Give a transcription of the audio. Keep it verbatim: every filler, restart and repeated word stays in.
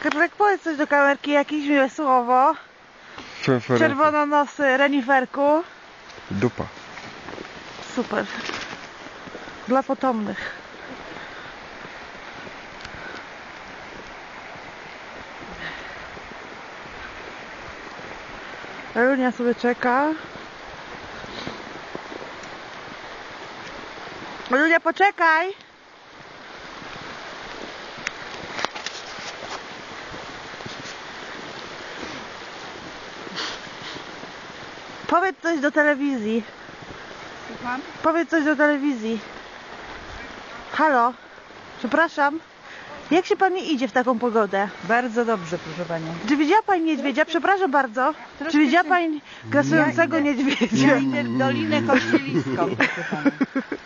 Karolek, powiedz coś do kamerki, jakieś miłe słowo. Czerwononosy, reniferku. Dupa. Super. Dla potomnych. Elunia sobie czeka. Elunia, poczekaj! Powiedz coś do telewizji. Słucham? Powiedz coś do telewizji. Halo? Przepraszam. Jak się pani idzie w taką pogodę? Bardzo dobrze, proszę Panią. Czy widziała pani niedźwiedzia? Przepraszam bardzo. Troszkę Czy widziała się- pani grasującego Ja idę- niedźwiedzia? Ja idę w Dolinę Kościeliską, proszę Pana.